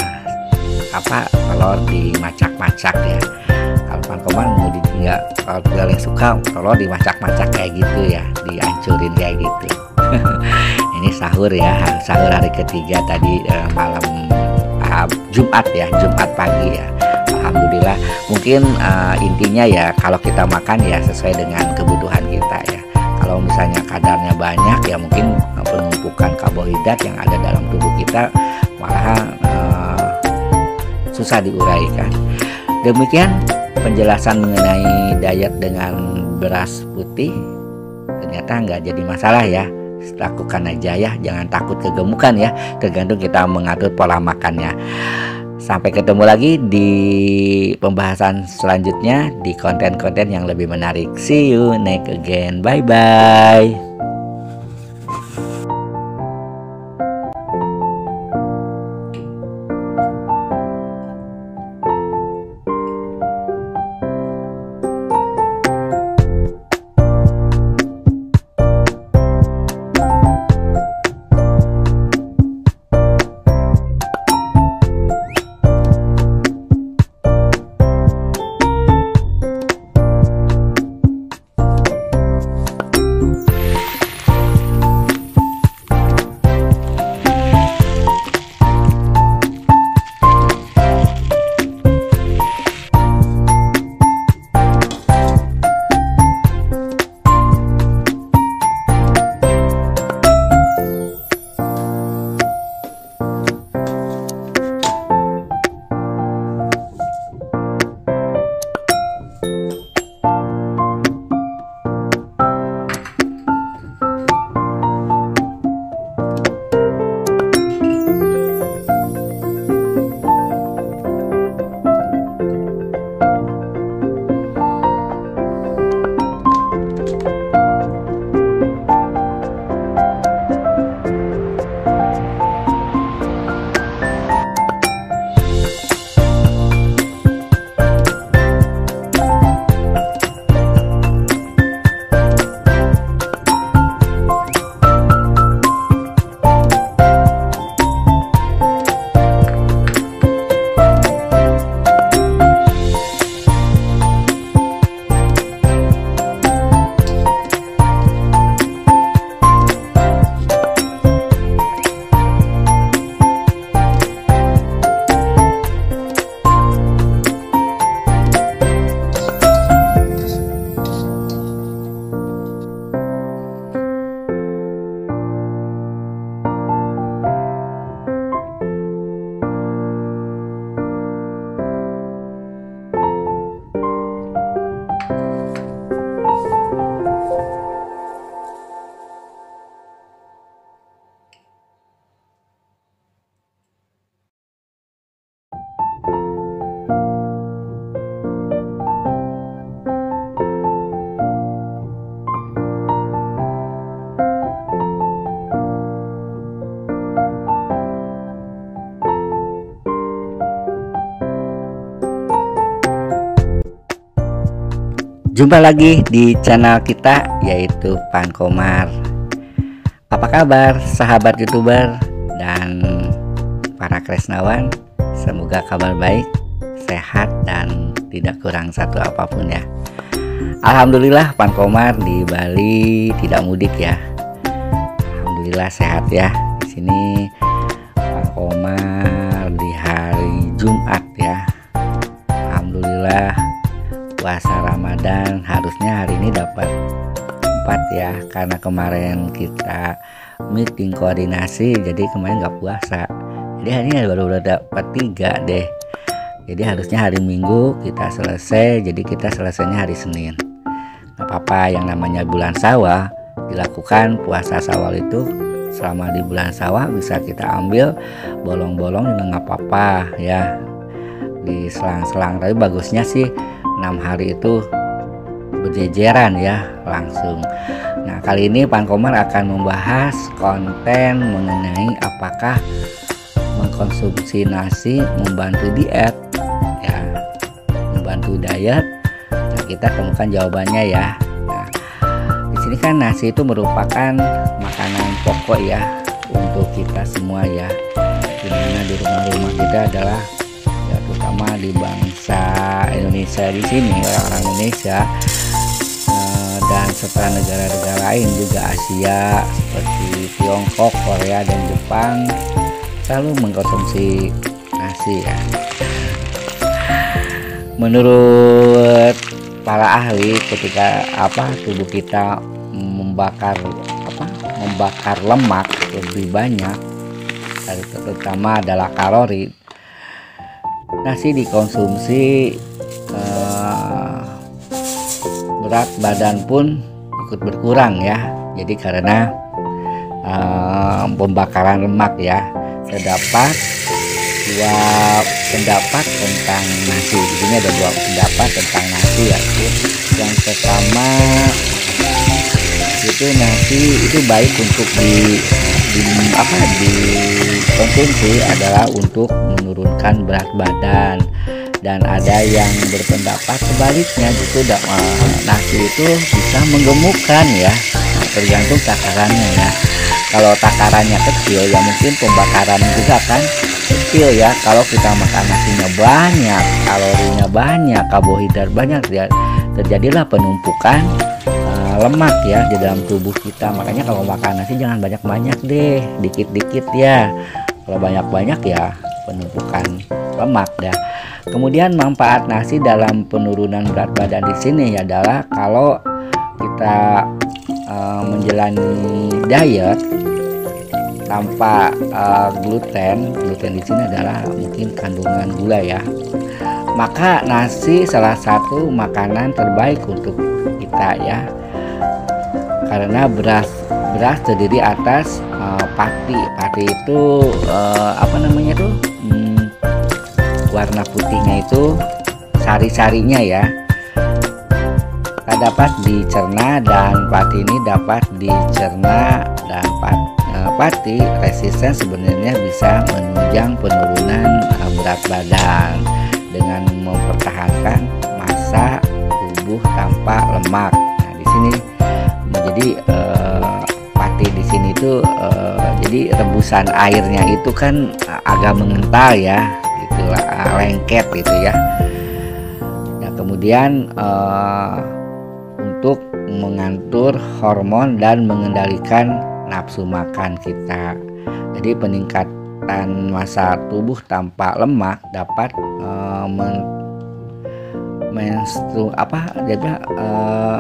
apa telur dimacak-macak ya. Kalau Pan Komar mau di nggak, kalau kalian suka telur dimacak-macak kayak gitu ya, dihancurin kayak gitu. Ini sahur ya, sahur hari ketiga tadi eh, malam uh, Jumat ya, Jumat pagi ya. Alhamdulillah. Mungkin uh, intinya ya kalau kita makan ya sesuai dengan kebutuhan kita ya. Kalau misalnya kadarnya banyak ya mungkin penumpukan karbohidrat yang ada dalam tubuh kita malah uh, susah diuraikan. Demikian penjelasan mengenai diet dengan beras putih. Ternyata nggak jadi masalah ya, lakukan aja ya, jangan takut kegemukan ya, tergantung kita mengatur pola makannya. Sampai ketemu lagi di pembahasan selanjutnya di konten-konten yang lebih menarik. See you next again, bye bye. Jumpa lagi di channel kita yaitu Pan Komar. Apa kabar sahabat YouTuber dan para kresnawan? Semoga kabar baik, sehat dan tidak kurang satu apapun ya. Alhamdulillah Pan Komar di Bali tidak mudik ya. Alhamdulillah sehat ya. Di sini Pan Komar di hari Jumat ya. Alhamdulillah puasa Ramadan, harusnya hari ini dapat empat ya, karena kemarin kita meeting koordinasi jadi kemarin nggak puasa, jadi hari ini baru baru dapat tiga deh. Jadi harusnya hari Minggu kita selesai, jadi kita selesainya hari Senin. Nggak apa-apa, yang namanya bulan sawah dilakukan puasa Syawal itu selama di bulan sawah bisa kita ambil bolong-bolong juga nggak apa-apa ya, di selang-selang. Tapi bagusnya sih enam hari itu berjejeran ya langsung. Nah, kali ini Pan Komar akan membahas konten mengenai apakah mengkonsumsi nasi membantu diet ya, membantu diet. Nah, kita temukan jawabannya ya. Nah, di sini kan nasi itu merupakan makanan pokok ya untuk kita semua ya, dimana di rumah-rumah kita adalah ya, terutama di bangsa Indonesia di sini, orang-orang Indonesia eh, dan serta negara-negara lain juga Asia seperti Tiongkok, Korea dan Jepang selalu mengkonsumsi nasi ya. Menurut para ahli, ketika apa tubuh kita membakar apa membakar lemak lebih banyak, terutama adalah kalori, nasi dikonsumsi eh, berat badan pun ikut berkurang ya. Jadi karena eh, pembakaran lemak ya. Terdapat dua pendapat tentang nasi. Di sini ada dua pendapat tentang nasi ya. Yang pertama itu nasi itu baik untuk di, di apa dikonsumsi adalah untuk menurunkan berat badan, dan ada yang berpendapat sebaliknya, justru uh, nasi itu bisa menggemukkan ya. Nah, tergantung takarannya ya. Kalau takarannya kecil ya mungkin pembakaran juga kan kecil ya. Kalau kita makan nasinya banyak, kalorinya banyak, karbohidrat banyak ya, terjadilah penumpukan uh, lemak ya di dalam tubuh kita. Makanya kalau makan nasi jangan banyak-banyak deh, dikit-dikit ya. Kalau banyak-banyak ya penumpukan lemak ya. Kemudian manfaat nasi dalam penurunan berat badan di sini adalah kalau kita uh, menjalani diet tanpa uh, gluten. Gluten di sini adalah mungkin kandungan gula ya. Maka nasi salah satu makanan terbaik untuk kita ya. Karena beras beras terdiri atas uh, pati. Pati itu uh, apa namanya tuh? Hmm, warna putihnya itu sari-sarinya ya. Dapat dicerna, dan pati ini dapat dicerna, dan pat, uh, pati resisten sebenarnya bisa menunjang penurunan uh, berat badan dengan mempertahankan massa tubuh tanpa lemak. Nah, di sini menjadi uh, pati di sini itu uh, jadi rebusan airnya itu kan uh, agak mengental ya, itulah uh, lengket gitu ya. Nah, kemudian uh, untuk mengatur hormon dan mengendalikan nafsu makan kita. Jadi peningkatan massa tubuh tanpa lemak dapat uh, men menstru apa jadi uh,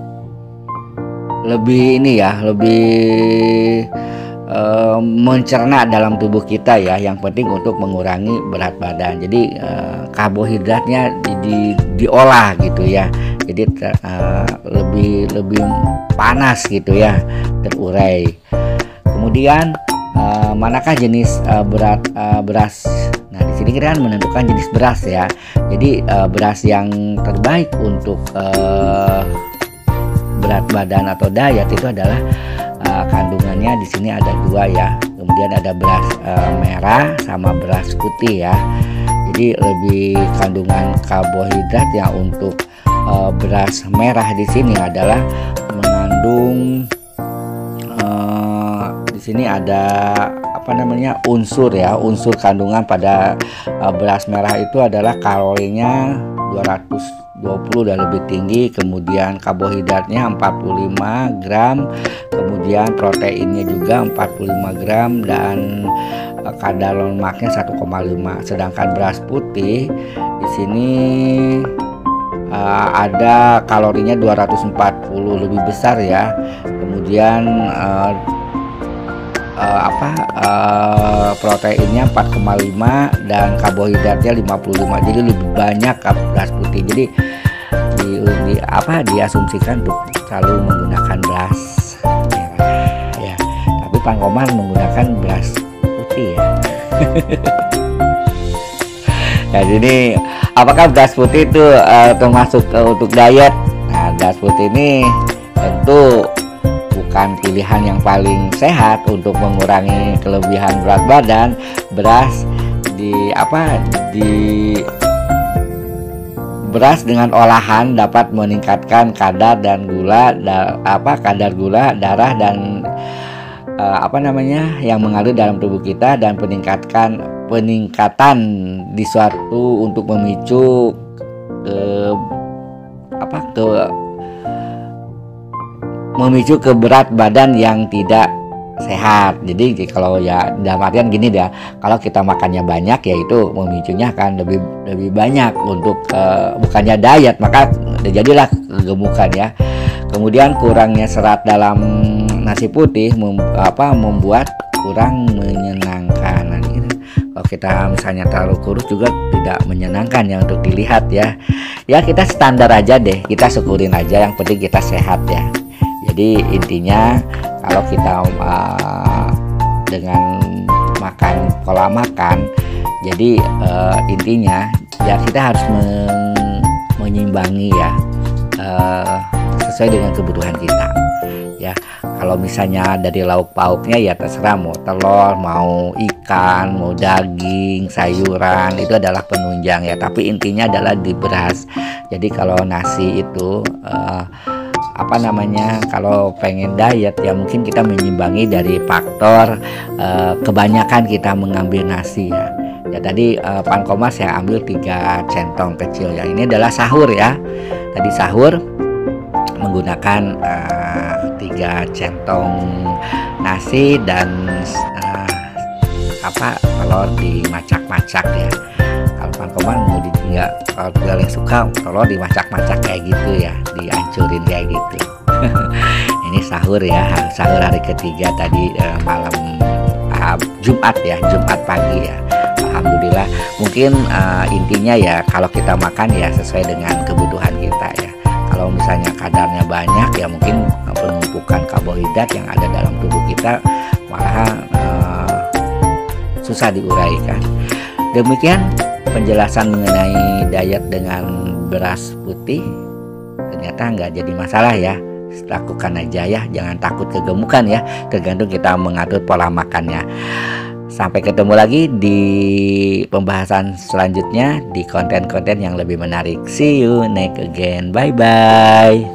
lebih ini ya, lebih uh, mencerna dalam tubuh kita ya. Yang penting untuk mengurangi berat badan. Jadi uh, karbohidratnya di, di, diolah gitu ya. Jadi uh, lebih lebih panas gitu ya, terurai. Kemudian uh, manakah jenis uh, berat uh, beras? Nah, di sini kita kan menentukan jenis beras ya. Jadi uh, beras yang terbaik untuk uh, berat badan atau diet itu adalah uh, kandungannya di sini ada dua ya. Kemudian ada beras uh, merah sama beras putih ya. Jadi lebih kandungan karbohidrat ya untuk uh, beras merah di sini adalah mengandung uh, di sini ada apa namanya unsur ya unsur kandungan pada uh, beras merah itu adalah kalorinya dua ratus dua puluh dan lebih tinggi, kemudian karbohidratnya empat puluh lima gram, kemudian proteinnya juga empat puluh lima gram, dan uh, kadar lemaknya satu koma lima. Sedangkan beras putih di sini uh, ada kalorinya dua ratus empat puluh, lebih besar ya. Kemudian uh, uh, apa uh, proteinnya empat koma lima dan karbohidratnya lima puluh lima. Jadi lebih banyak beras putih. Jadi di, di apa diasumsikan untuk selalu menggunakan beras merah ya. Tapi Pak Komar menggunakan beras putih ya. Nah, jadi apakah beras putih itu uh, termasuk uh, untuk diet? Nah, beras putih ini tentu bukan pilihan yang paling sehat untuk mengurangi kelebihan berat badan. Beras di apa di beras dengan olahan dapat meningkatkan kadar dan gula da, apa kadar gula darah dan uh, apa namanya yang mengalir dalam tubuh kita, dan peningkatkan peningkatan di suatu untuk memicu ke apa ke memicu ke berat badan yang tidak sehat. Jadi kalau ya dalam artian gini ya, kalau kita makannya banyak ya itu memicunya akan lebih lebih banyak untuk uh, bukannya diet, maka jadilah kegemukan ya. Kemudian kurangnya serat dalam nasi putih mem, apa membuat kurang menyenangkan. Nah, ini, kalau kita misalnya terlalu kurus juga tidak menyenangkan ya untuk dilihat ya. Ya kita standar aja deh, kita syukurin aja, yang penting kita sehat ya. Jadi intinya kalau kita uh, dengan makan pola makan, jadi uh, intinya ya kita harus men menyimbangi ya uh, sesuai dengan kebutuhan kita ya. Kalau misalnya dari lauk pauknya ya terserah, mau telur, mau ikan, mau daging, sayuran, itu adalah penunjang ya. Tapi intinya adalah di beras. Jadi kalau nasi itu uh, apa namanya kalau pengen diet ya mungkin kita menyimbangi dari faktor uh, kebanyakan kita mengambil nasi ya. Ya tadi uh, Pan Komar saya ambil tiga centong kecil ya. Ini adalah sahur ya. Tadi sahur menggunakan uh, tiga centong nasi dan uh, apa telur dimacak-macak ya. Kalau Pan Komar mau ditinggal, kalau tinggal yang suka telur dimacak-macak kayak gitu ya, dihancurin kayak gitu. Ini sahur ya, sahur hari ketiga tadi eh, malam uh, Jumat ya, Jumat pagi ya. Alhamdulillah. Mungkin uh, intinya ya kalau kita makan ya sesuai dengan kebutuhan kita ya. Kalau misalnya kadarnya banyak ya mungkin penumpukan karbohidrat yang ada dalam tubuh kita malah uh, susah diuraikan. Demikian penjelasan mengenai diet dengan beras putih. Ternyata nggak jadi masalah ya, lakukan aja ya, jangan takut kegemukan ya, tergantung kita mengatur pola makannya. Sampai ketemu lagi di pembahasan selanjutnya di konten-konten yang lebih menarik. See you next again, bye bye.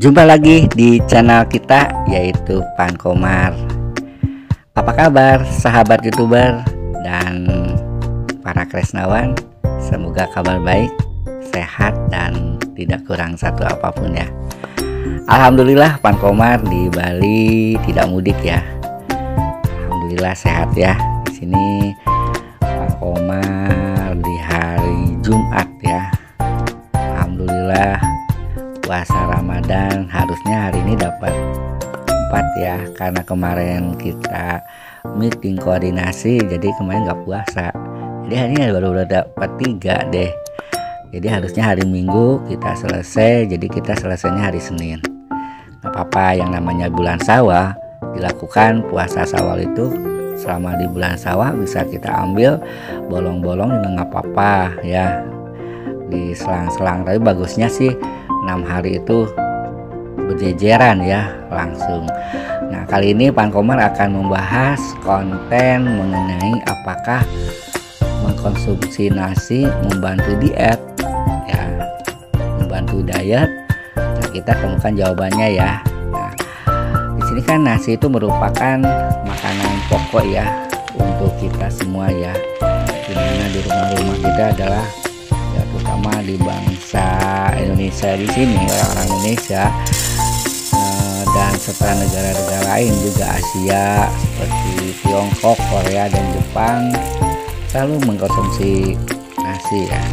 Jumpa lagi di channel kita yaitu Pan Komar. Apa kabar sahabat YouTuber dan para kresnawan? Semoga kabar baik, sehat dan tidak kurang satu apapun ya. Alhamdulillah Pan Komar di Bali tidak mudik ya. Alhamdulillah sehat ya. Di sini Pan Komar di hari Jumat ya. Alhamdulillah puasa Ramadan, harusnya hari ini dapat empat ya, karena kemarin kita meeting koordinasi jadi kemarin nggak puasa, jadi hari ini baru dapat tiga deh. Jadi harusnya hari Minggu kita selesai, jadi kita selesainya hari Senin. Nggak apa-apa, yang namanya bulan sawal dilakukan puasa sawal itu selama di bulan sawal bisa kita ambil bolong-bolong juga nggak apa-apa ya, di selang-selang. Tapi bagusnya sih enam hari itu berjejeran ya langsung. Nah, kali ini Pan Komar akan membahas konten mengenai apakah mengkonsumsi nasi membantu diet ya, membantu diet. Nah, kita temukan jawabannya ya. Nah, di sini kan nasi itu merupakan makanan pokok ya untuk kita semua ya, dimana di rumah-rumah kita adalah ya, terutama di bangsa Indonesia di sini, orang-orang Indonesia eh, dan serta negara-negara lain juga Asia seperti Tiongkok, Korea dan Jepang selalu mengkonsumsi nasi ya.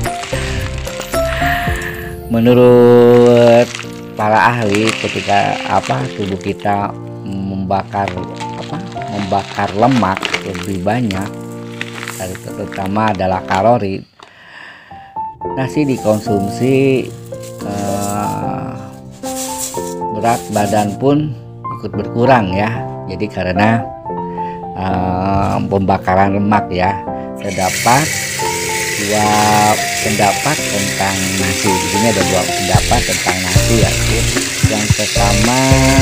Menurut para ahli, ketika apa tubuh kita membakar apa membakar lemak lebih banyak, terutama adalah kalori, nasi dikonsumsi eh, berat badan pun ikut berkurang ya. Jadi karena eh, pembakaran lemak ya. Terdapat dua pendapat tentang nasi. Di sini ada dua pendapat tentang nasi ya. Yang pertama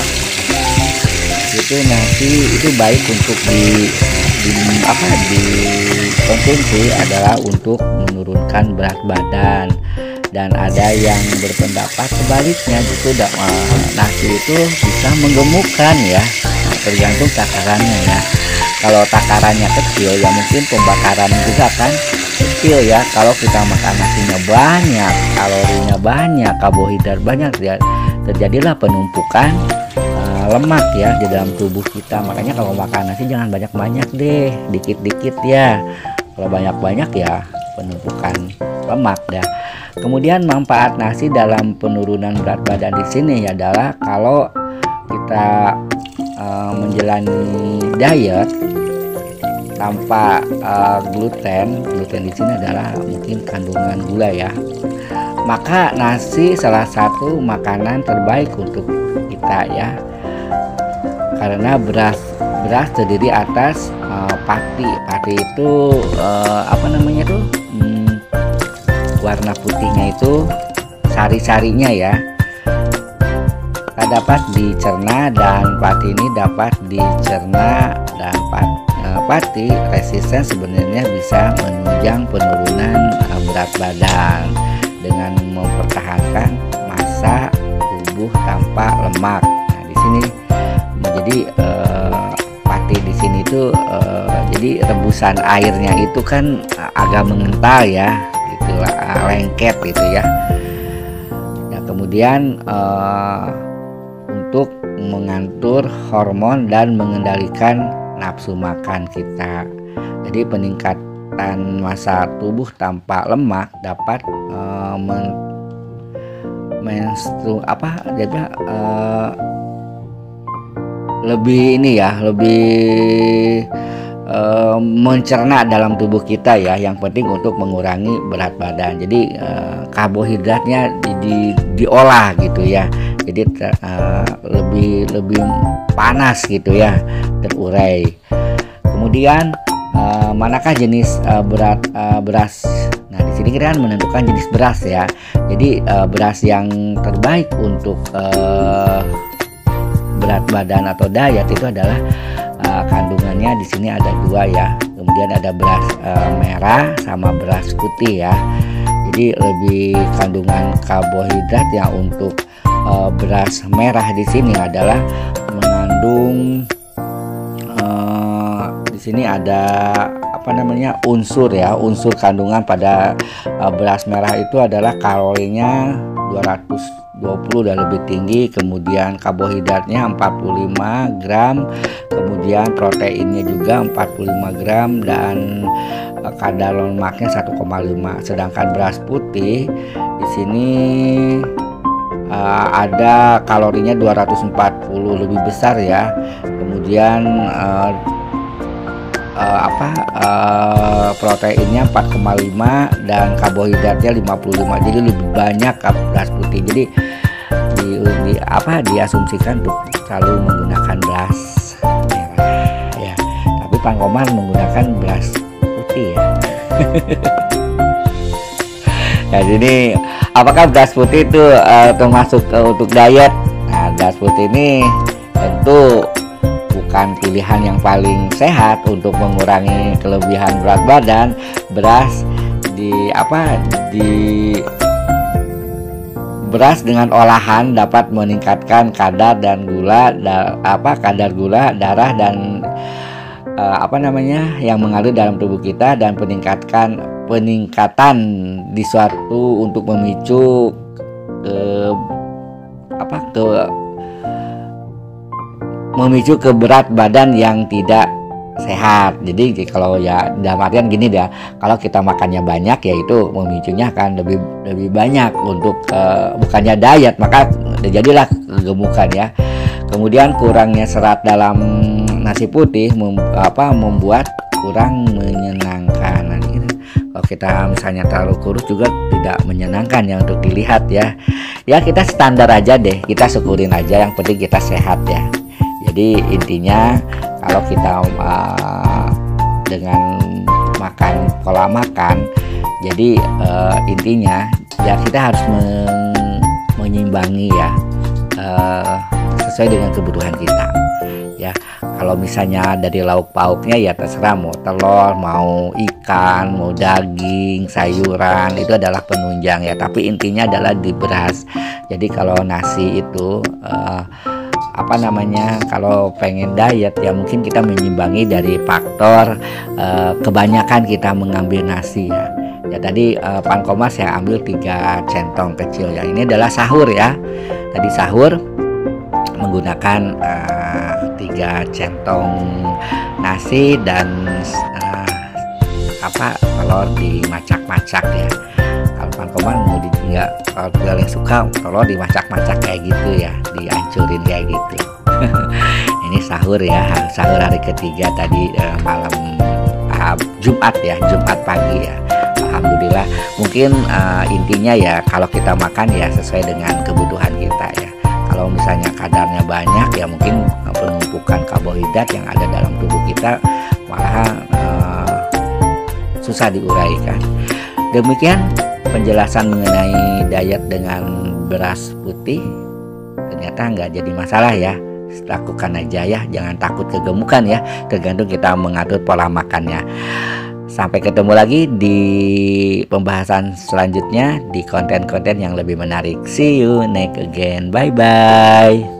itu nasi itu baik untuk di, di apa dikonsumsi adalah untuk menurunkan berat badan, dan ada yang berpendapat sebaliknya, justru uh, nasi itu bisa menggemukkan ya. Nah, tergantung takarannya ya. Kalau takarannya kecil ya mungkin pembakaran juga kan kecil ya. Kalau kita makan nasinya banyak, kalorinya banyak, karbohidrat banyak ya, terjadilah penumpukan uh, lemak ya di dalam tubuh kita. Makanya kalau makan nasi jangan banyak-banyak deh, dikit-dikit ya. Kalau banyak-banyak ya penumpukan lemak dah. Kemudian manfaat nasi dalam penurunan berat badan di sini adalah kalau kita uh, menjalani diet tanpa uh, gluten. Gluten di sini adalah mungkin kandungan gula ya. Maka nasi salah satu makanan terbaik untuk kita ya. Karena beras beras terdiri atas uh, pati. Pati itu uh, apa namanya tuh? Hmm, warna putihnya itu sari-sarinya ya. Dapat dicerna, dan pati ini dapat dicerna, dan pat, uh, pati resisten sebenarnya bisa menunjang penurunan uh, berat badan dengan mempertahankan massa tubuh tanpa lemak. Nah, di sini jadi uh, pati di sini itu uh, jadi rebusan airnya itu kan uh, agak mengental ya, itulah uh, lengket gitu ya. Nah, kemudian uh, untuk mengatur hormon dan mengendalikan nafsu makan kita. Jadi peningkatan massa tubuh tanpa lemak dapat uh, men menstru apa jadi uh, lebih ini ya, lebih uh, mencerna dalam tubuh kita ya. Yang penting untuk mengurangi berat badan. Jadi uh, karbohidratnya di, di, diolah gitu ya. Jadi ter, uh, lebih lebih panas gitu ya, terurai. Kemudian uh, manakah jenis uh, berat uh, beras? Nah, di sini kita kan menentukan jenis beras ya. Jadi uh, beras yang terbaik untuk uh, berat badan atau diet itu adalah uh, kandungannya di sini ada dua ya. Kemudian ada beras uh, merah sama beras putih ya. Jadi lebih kandungan karbohidrat ya untuk uh, beras merah di sini adalah mengandung uh, di sini ada apa namanya unsur ya unsur kandungan pada uh, beras merah itu adalah kalorinya dua ratus dua puluh dan lebih tinggi, kemudian karbohidratnya empat puluh lima gram, kemudian proteinnya juga empat puluh lima gram, dan uh, kadar lemaknya satu koma lima. Sedangkan beras putih di sini uh, ada kalorinya dua ratus empat puluh, lebih besar ya. Kemudian uh, uh, apa uh, proteinnya empat koma lima dan karbohidratnya lima puluh lima. Jadi lebih banyak beras putih. Jadi di, di apa diasumsikan untuk selalu menggunakan beras merah ya. Tapi Pan Komar menggunakan beras putih ya. Nah, jadi apakah beras putih itu uh, termasuk uh, untuk diet? Nah, beras putih ini tentu bukan pilihan yang paling sehat untuk mengurangi kelebihan berat badan. Beras di apa di beras dengan olahan dapat meningkatkan kadar dan gula da, apa kadar gula darah dan uh, apa namanya yang mengalir dalam tubuh kita, dan peningkatkan peningkatan di suatu untuk memicu ke apa ke memicu ke berat badan yang tidak sehat. Jadi kalau ya dalam artian gini ya, kalau kita makannya banyak ya itu memicunya akan lebih lebih banyak untuk uh, bukannya diet, maka jadilah kegemukan ya. Kemudian kurangnya serat dalam nasi putih mem, apa membuat kurang menyenangkan. Nah, ini, kalau kita misalnya terlalu kurus juga tidak menyenangkan ya untuk dilihat ya. Ya kita standar aja deh, kita syukurin aja, yang penting kita sehat ya. Jadi intinya kalau kita uh, dengan makan pola makan, jadi uh, intinya ya kita harus men menyimbangi ya uh, sesuai dengan kebutuhan kita ya. Kalau misalnya dari lauk pauknya ya terserah, mau telur, mau ikan, mau daging, sayuran, itu adalah penunjang ya. Tapi intinya adalah di beras. Jadi kalau nasi itu uh, apa namanya kalau pengen diet ya mungkin kita menyimbangi dari faktor uh, kebanyakan kita mengambil nasi ya. Ya tadi uh, Pan Komar saya ambil tiga centong kecil ya. Ini adalah sahur ya. Tadi sahur menggunakan uh, tiga centong nasi dan uh, apa telur dimacak-macak ya. Kalau Pan Komar mau di nggak, kalau yang suka telur dimacak-macak kayak gitu ya, dihancurin kayak gitu. Ini sahur ya, sahur hari ketiga tadi eh, malam uh, Jumat ya, Jumat pagi ya. Alhamdulillah. Mungkin uh, intinya ya kalau kita makan ya sesuai dengan kebutuhan kita ya. Kalau misalnya kadarnya banyak ya mungkin penumpukan karbohidrat yang ada dalam tubuh kita malah uh, susah diuraikan. Demikian penjelasan mengenai diet dengan beras putih. Ternyata nggak jadi masalah ya, lakukan aja ya, jangan takut kegemukan ya, tergantung kita mengatur pola makannya. Sampai ketemu lagi di pembahasan selanjutnya di konten-konten yang lebih menarik. See you next again, bye bye.